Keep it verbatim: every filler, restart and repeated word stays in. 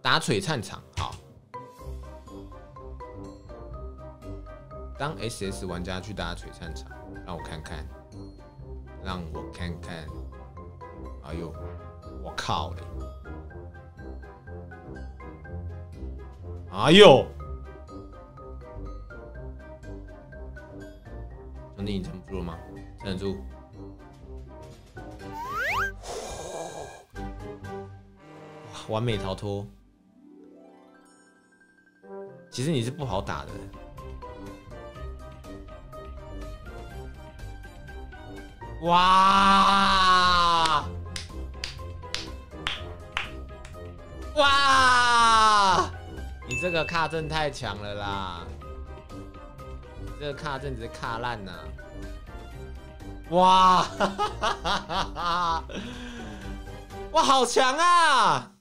打璀璨场，好。当 S S 玩家去打璀璨场，让我看看，让我看看。哎呦，我靠嘞！哎呦，兄弟，你撑不住了吗？撑得住。完美逃脱。其实你是不好打的。哇！哇！你这个卡阵太强了啦！你这个卡阵直接卡烂呐！哇！哇，好强啊！